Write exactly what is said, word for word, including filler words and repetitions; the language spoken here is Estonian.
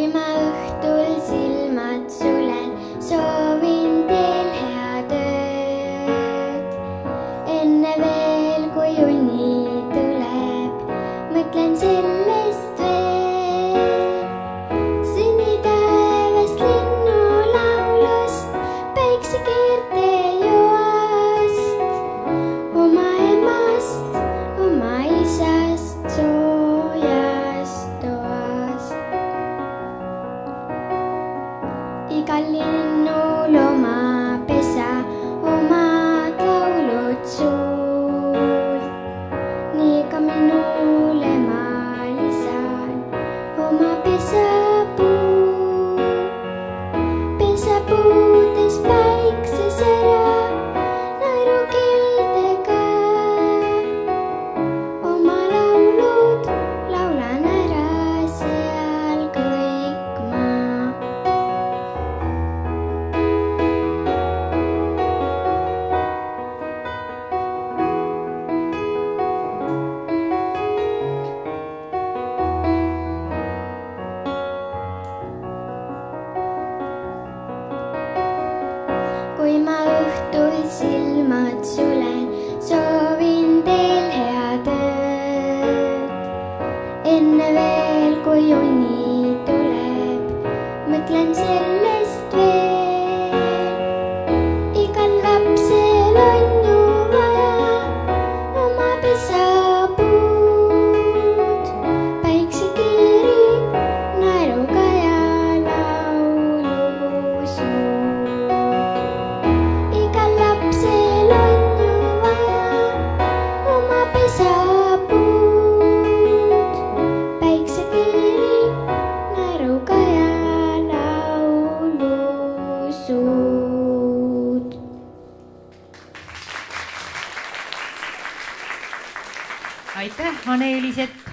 kui ma õhtul silmad sulen, soovin teil head ööd. Enne veel, kui uni tuleb, mõtlen sellest veel. Sünnitaevast linnulaulust, päiksekeerte joast, oma emast, oma isast, soojast toast. Igal linnul oma pesa, omad laulud suul. Nii ka minule ma lisan oma pesapuu. Pesapuudes päiksesära naerukildega. Oma laulud laulan ära seal kõik ma. Kui ma õhtul silmad sulen, soovin teil head ööd. Enne veel, kui uni tuleb, mõtlen sellest veel. Igal lapsel on ju vaja oma pesapuud, päiksekiiri, naeruga ja laulusuud. Igal lapsel on ju vaja oma pesapuud, päiksekiiri, naeruga ja laulusuud. Aitäh, Ane-Eliset!